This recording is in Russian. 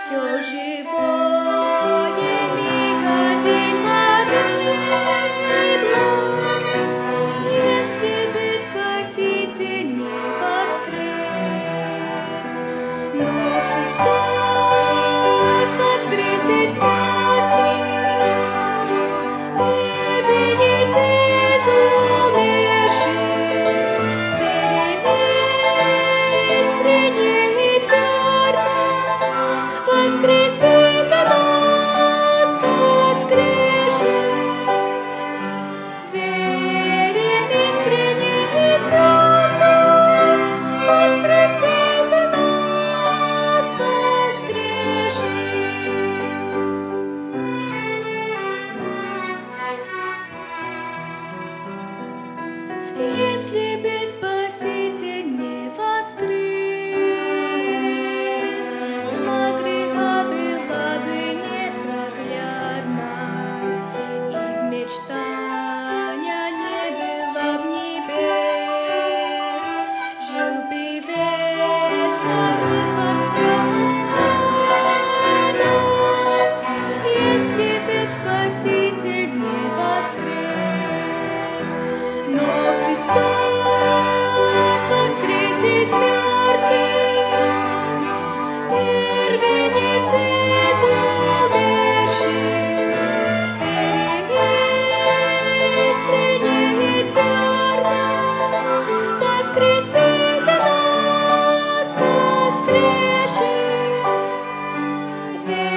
Все живое миг один погибло, если бы Спаситель не воскрес. Но Христос воскрес из мертвых, выведет из умерших, перемес преней твердо, воскресит нас воскресших. Верим искренне и твердо, воскресит нас воскресших. Если бы Спаситель не воскрес, тьма греха была бы непроглядной, и в мечтания не было б небес. Жил бы весь народ под страхом ада, если бы Спаситель не воскрес. Но Христос воскрес из мертвых, первенец из умерших, перемес преней твердо, воскресит нас воскресших.